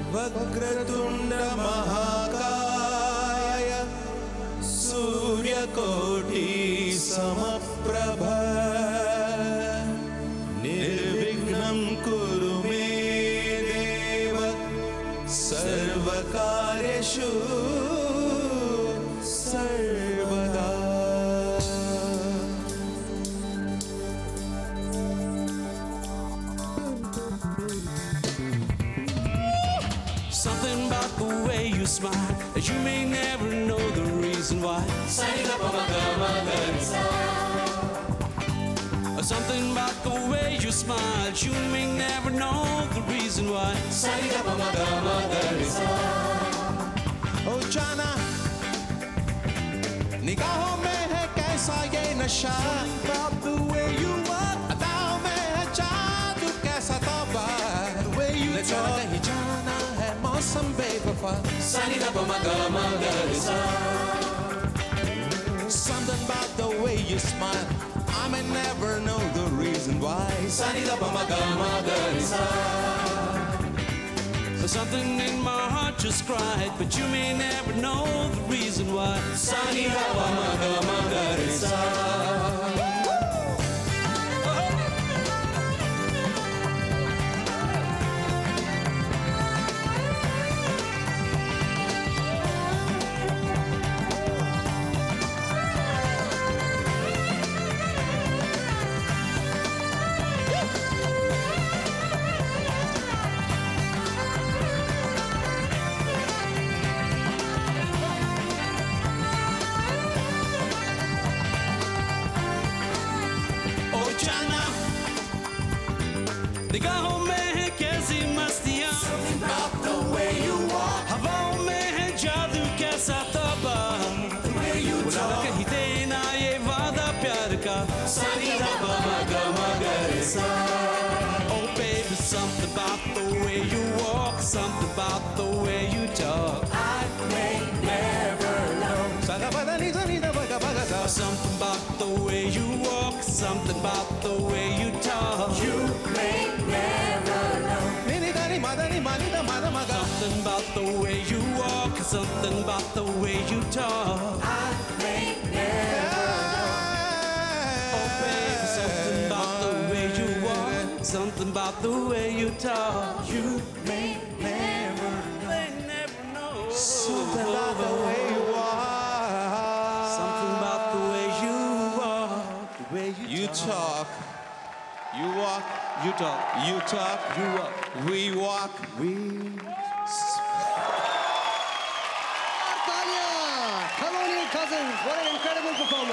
वक्रतुंड महाकाय सूर्यकोटि समप्रभ निर्विघ्नं कुरु मे देव सर्वकार्येषु सर्वदा. Something about the way you smile, you may never know the reason why. Sa Ni Dha Pa Ma Ga Re Sa. Something about the way you smile, you may never know the reason why. Sa Ni Dha Pa Ma Ga Re Sa. ओ जाना निगाहों में है कैसा ये नशा. About the way you walk, अदाओं में है जादू कैसा तौबा. The way you talk, कहीं जाना है मौसम बेवफा. Sa Ni Dha Pa Ma Ga Re Sa. Something about the way you smile, I may never know the reason why. Sa Ni Dha Pa Ma Ga Re Sa. Something in my heart just cried, but you may never know the reason why. Sa Ni Dha Pa Ma Ga Re Sa. निगाहों में है कैसी मस्तियाँ. Something about the way you walk, हवाओं में है जादू कैसा तौबा. the way you talk, कहीं देना ये वादा प्यार का. Sa Ni Dha Pa Ma Ga Re Sa. Oh baby, something about the way you walk, something about the way you talk. I may never know. Something about the way you walk, something about the way you talk. You may never know. Something about the way you walk, something about the way you talk. I may never know. Oh baby, something about the way you walk, something about the way you talk. You may never know. They never know. Something about the way you walk. Something about the way you walk, the way You talk. You walk. You talk. You talk. You walk. We walk. We. Colonial Cousins, what an incredible performance.